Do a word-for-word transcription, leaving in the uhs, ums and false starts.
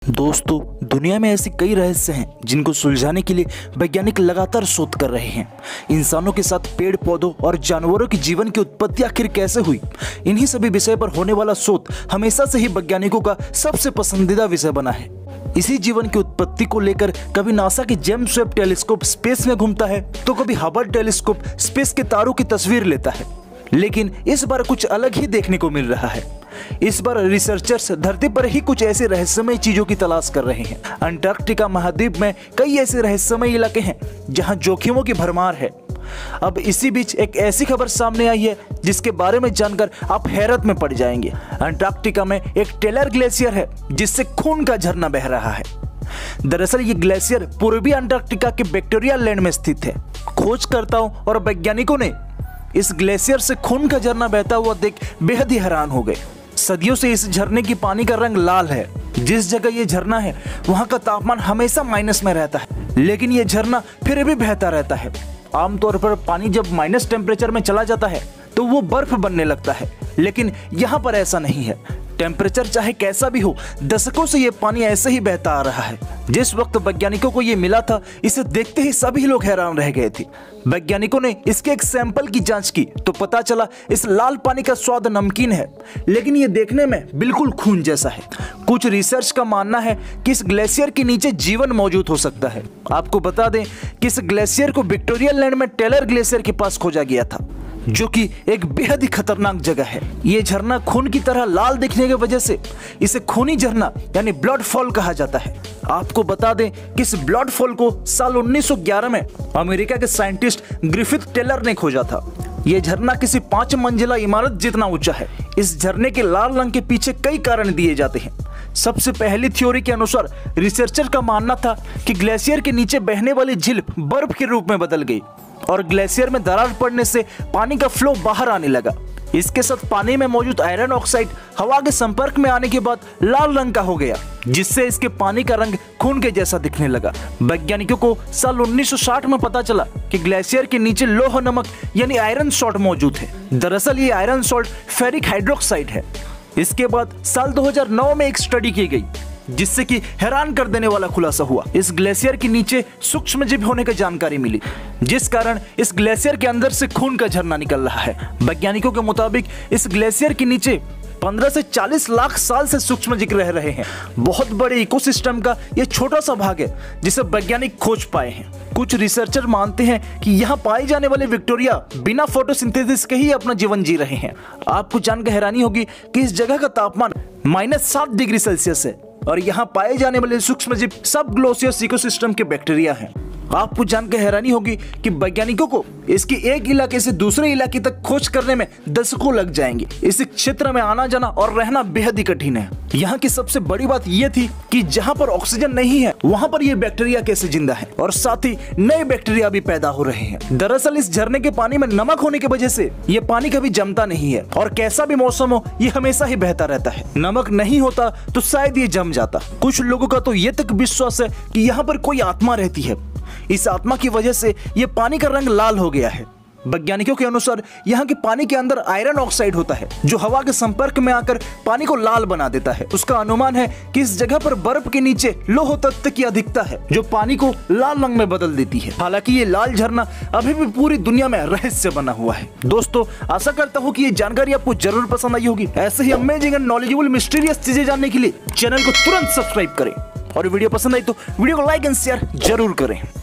दोस्तों, दुनिया में ऐसे कई रहस्य हैं जिनको सुलझाने के लिए वैज्ञानिक लगातार शोध कर रहे हैं। इंसानों के साथ पेड़ पौधों और जानवरों के जीवन की उत्पत्ति आखिर कैसे हुई, इन्हीं सभी विषय पर होने वाला शोध हमेशा से ही वैज्ञानिकों का सबसे पसंदीदा विषय बना है। इसी जीवन की उत्पत्ति को लेकर कभी नासा के जेम्स वेब टेलीस्कोप स्पेस में घूमता है तो कभी हबल टेलीस्कोप स्पेस के तारों की तस्वीर लेता है। लेकिन इस बार कुछ अलग ही देखने को मिल रहा है। इस बार रिसर्चर्स धरती पर ही कुछ ऐसे रहस्यमय चीजों की तलाश कर रहे हैं। अंटार्कटिका महाद्वीप में कई ऐसे रहस्यमय इलाके हैं जहां जोखिमों की भरमार है। अब इसी बीच एक ऐसी खबर सामने आई है जिसके बारे में जानकर आप हैरत में पड़ जाएंगे। अंटार्कटिका में एक टेलर ग्लेशियर है जिससे खून का झरना बह रहा है। दरअसल ये ग्लेशियर पूर्वी अंटार्कटिका के विक्टोरिया लैंड में स्थित है। खोजकर्ताओं और वैज्ञानिकों ने इस ग्लेशियर से खून का झरना बहता हुआ देख बेहद ही हैरान हो गए। सदियों से इस झरने की पानी का रंग लाल है। जिस जगह ये झरना है वहां का तापमान हमेशा माइनस में रहता है, लेकिन ये झरना फिर भी बहता रहता है। आमतौर पर पानी जब माइनस टेम्परेचर में चला जाता है तो वो बर्फ बनने लगता है, लेकिन यहाँ पर ऐसा नहीं है। टेम्परेचर चाहे कैसा भी हो, दशकों से ये पानी ऐसे ही बहता आ रहा है। जिस वक्त वैज्ञानिकों को ये मिला था, इसे देखते ही सभी लोग हैरान रह गए थे। वैज्ञानिकों ने इसके एक सैंपल की जांच की तो पता चला इस लाल पानी का स्वाद नमकीन है, लेकिन ये देखने में बिल्कुल खून जैसा है। कुछ रिसर्च का मानना है कि इस ग्लेशियर के नीचे जीवन मौजूद हो सकता है। आपको बता दें कि इस ग्लेशियर को विक्टोरिया लैंड में टेलर ग्लेशियर के पास खोजा गया था, जो कि एक बेहद ही खतरनाक जगह है। ये झरना खून की तरह लाल दिखने की वजह से इसे खूनी झरना यानी ब्लड फॉल कहा जाता है। आपको बता दें कि इस ब्लड फॉल को साल उन्नीस सौ ग्यारह में अमेरिका के साइंटिस्ट ग्रिफिथ टेलर ने खोजा था। यह झरना किसी पांच मंजिला इमारत जितना ऊंचा है। इस झरने के लाल रंग के पीछे कई कारण दिए जाते हैं। सबसे पहली थ्योरी के अनुसार रिसर्चर का मानना था कि ग्लेशियर के नीचे बहने वाली झील बर्फ के रूप में बदल गई और ग्लेशियर में दरार पड़ने से पानी का फ्लो बाहर आने लगा। इसके साथ पानी में मौजूद आयरन ऑक्साइड हवा के संपर्क में आने के बाद लाल रंग का हो गया, जिससे इसके पानी का रंग खून के जैसा दिखने लगा। वैज्ञानिकों को साल उन्नीस सौ साठ में पता चला कि ग्लेशियर के नीचे लौह नमक यानी आयरन सॉल्ट मौजूद है। दरअसल ये आयरन सॉल्ट फेरिक हाइड्रोक्साइड है। इसके बाद साल दो हज़ार नौ में एक स्टडी की गई जिससे कि हैरान कर देने वाला खुलासा हुआ। इस ग्लेशियर के नीचे सूक्ष्म जीव होने की जानकारी मिली, जिस कारण इस ग्लेशियर के अंदर से खून का झरना निकल रहा है। वैज्ञानिकों के मुताबिक इस ग्लेशियर के नीचे पंद्रह से चालीस लाख साल से सूक्ष्म जीव रह रहे हैं। बहुत बड़े इकोसिस्टम का यह छोटा सा भाग है जिसे वैज्ञानिक खोज पाए हैं। कुछ रिसर्चर मानते हैं कि यहाँ पाए जाने वाले विक्टोरिया बिना फोटोसिंथेसिस के ही अपना जीवन जी रहे हैं। आपको जानकर हैरानी होगी कि इस जगह का तापमान माइनस सात डिग्री सेल्सियस है और यहाँ पाए जाने वाले सूक्ष्मजीव सब ग्लोसियस इकोसिस्टम के बैक्टीरिया हैं। आपको जानकर हैरानी होगी कि वैज्ञानिकों को इसके एक इलाके से दूसरे इलाके तक खोज करने में दशकों लग जाएंगे। इस क्षेत्र में आना जाना और रहना बेहद ही कठिन है। यहाँ की सबसे बड़ी बात यह थी कि जहाँ पर ऑक्सीजन नहीं है वहाँ पर ये बैक्टीरिया कैसे जिंदा है और साथ ही नए बैक्टीरिया भी पैदा हो रहे हैं। दरअसल इस झरने के पानी में नमक होने की वजह से ये पानी कभी जमता नहीं है और कैसा भी मौसम हो ये हमेशा ही बहता रहता है। नमक नहीं होता तो शायद ये जम जाता। कुछ लोगों का तो ये तक विश्वास है कि यहाँ पर कोई आत्मा रहती है। इस आत्मा की वजह से यह पानी का रंग लाल हो गया है। वैज्ञानिकों के अनुसार यहाँ के पानी के अंदर आयरन ऑक्साइड होता है जो हवा के संपर्क में आकर पानी को लाल बना देता है। उसका अनुमान है कि इस जगह पर बर्फ के नीचे लौह तत्व की अधिकता है जो पानी को लाल रंग में बदल देती है। हालांकि ये लाल झरना अभी भी पूरी दुनिया में रहस्य बना हुआ है। दोस्तों, आशा करता हूँ कि ये जानकारी आपको जरूर पसंद आई होगी। ऐसे ही अमेजिंग एंड नॉलेजेबल मिस्टीरियस चीजें जानने के लिए चैनल को तुरंत सब्सक्राइब करें और वीडियो पसंद आई तो वीडियो को लाइक एंड शेयर जरूर करें।